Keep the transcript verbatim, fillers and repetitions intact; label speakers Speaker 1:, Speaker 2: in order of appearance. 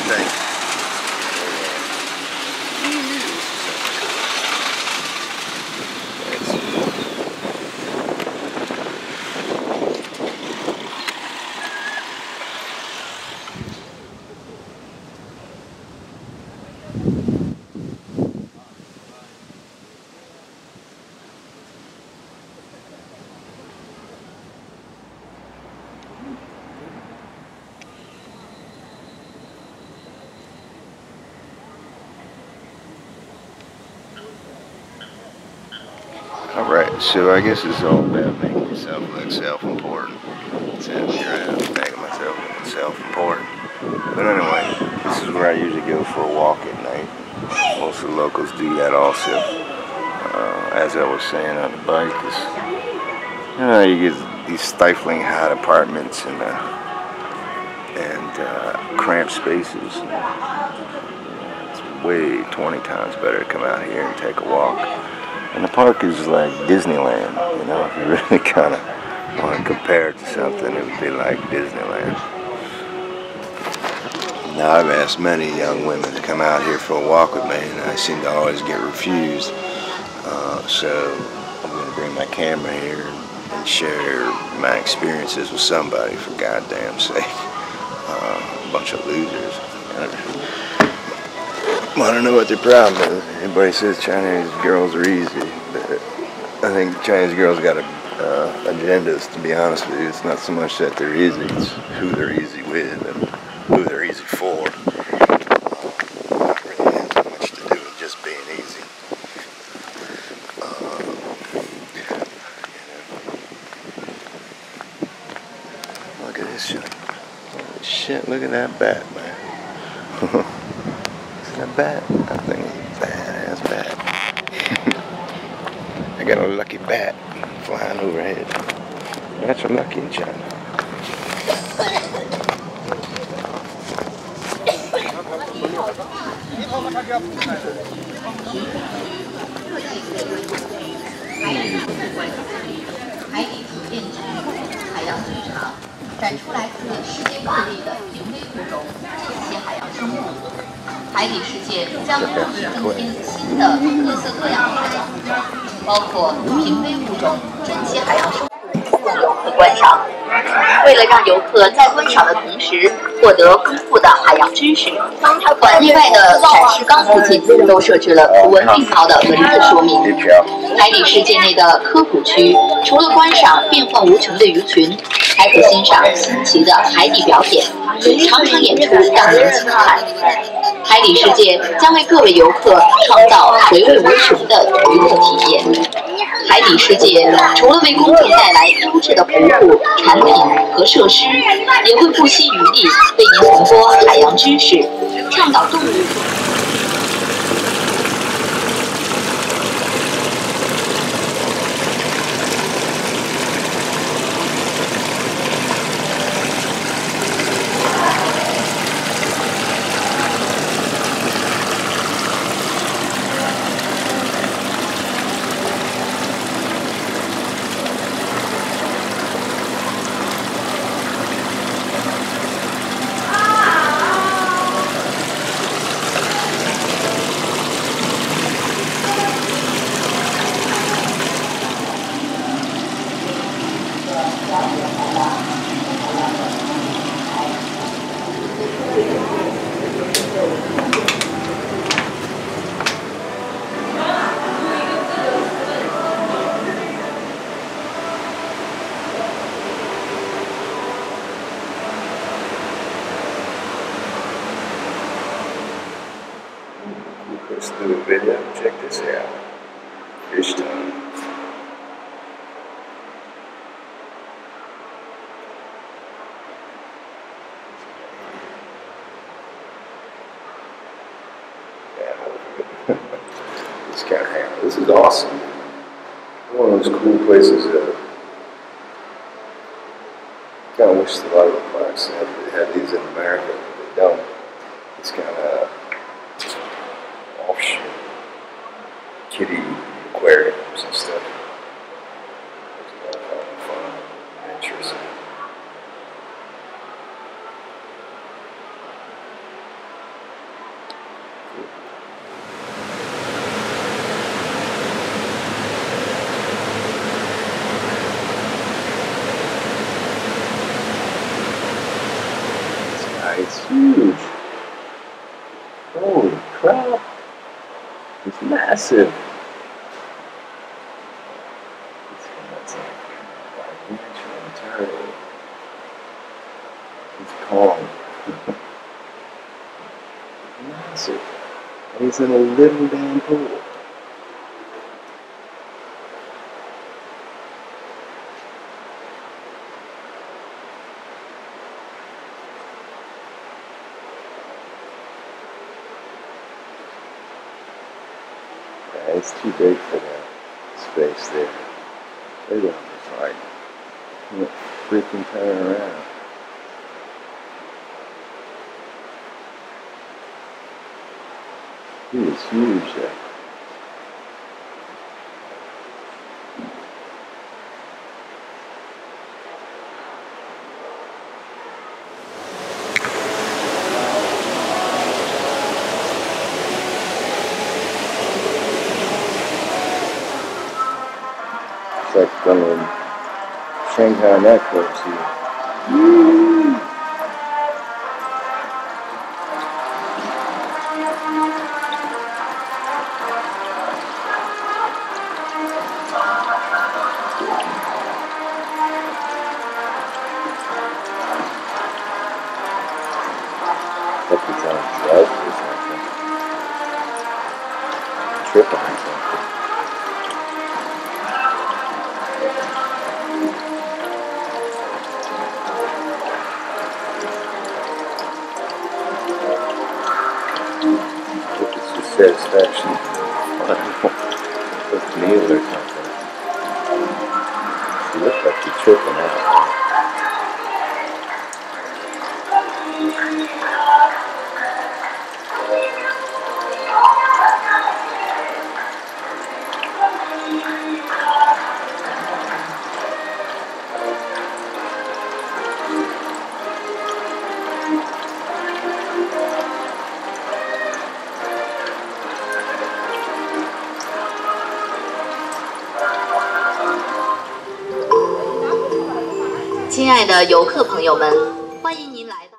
Speaker 1: thing. Alright, so I guess it's all about making yourself look self-important. Sounds sure I'm making myself look self-important. But anyway, this is where I usually go for a walk at night. Most of the locals do that also. Uh, as I was saying on the bike, is, you know, you get these stifling hot apartments and, uh, and uh, cramped spaces. It's way twenty times better to come out here and take a walk. And the park is like Disneyland, you know, if you really kind of want to compare it to something, it would be like Disneyland. Now, I've asked many young women to come out here for a walk with me, and I seem to always get refused. Uh, so I'm going to bring my camera here and share my experiences with somebody, for goddamn sake. Uh, a bunch of losers. I don't know what their problem is. Everybody says Chinese girls are easy, but I think Chinese girls got a, uh, agendas, to be honest with you. It's not so much that they're easy, it's who they're easy with and who they're easy for. Uh, not really has much to do with just being easy. Uh, you know. Look at this shit. Holy shit, look at that bat, man. That bat, that thing is a badass bat. I got a lucky bat flying overhead. Bats are lucky in China.
Speaker 2: 海底世界将陆续增添新的各色各样的海洋物种，包括濒危物种、珍稀海洋生物供游客观赏。为了让游客在观赏的同时获得丰富的海洋知识，馆内外的展示缸附近都设置了图文并茂的文字说明。海底世界内的科普区，除了观赏变幻无穷的鱼群，还可欣赏新奇的海底表演，常常演出让人惊叹。海底世界将为各位游客创造回味无穷的娱乐体验。海底世界除了为公众带来优质的服务、产品和设施，也会不惜余力为您传播海洋知识，倡导动物。
Speaker 1: Let's do a video. Check this out. Fish time. This kind of hammer. This is awesome. One of those cool places that I kind of wish a lot of the parks had, had these in America, but they don't. It's kind of offshore kiddie aquariums and stuff. There's a lot of fun, adventures.
Speaker 3: It's huge. Holy crap. It's massive. It's It's calm. Massive. And he's in a little damn pool. Yeah, it's too big for that space there. They're going to fight. Can't freaking turn around. He is huge there. It's like one of them Shanghai nightclubs here. Like he's on drugs or something. Tripping or something. Satisfaction. With meal or something. She looked like she's tripping out.
Speaker 2: 亲爱的游客朋友们，欢迎您来到。